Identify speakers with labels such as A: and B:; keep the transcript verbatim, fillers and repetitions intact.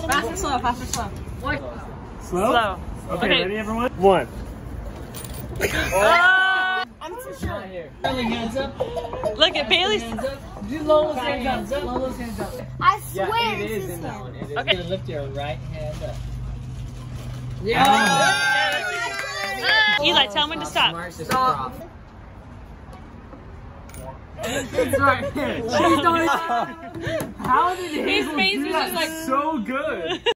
A: Fast or slow, fast or slow. What?
B: Slow?
A: Slow.
B: Okay,
A: Okay.
B: ready everyone? One.
A: Oh!
C: I'm too short. Hands up.
A: Look at Bailey's.
C: Hands up. Do Lola's hands up. Lola's hands up.
D: I swear
C: Yeah, it
D: it's
C: is
D: his
C: in that
D: hand.
C: one. It is.
A: Okay.
C: You're gonna lift your right hand up.
A: Yeah.
C: Oh.
A: Eli, tell him when to stop.
C: Stop. It's right here. She's doing it. How did he
A: His face
C: do
A: was
C: that
A: just like
B: So good.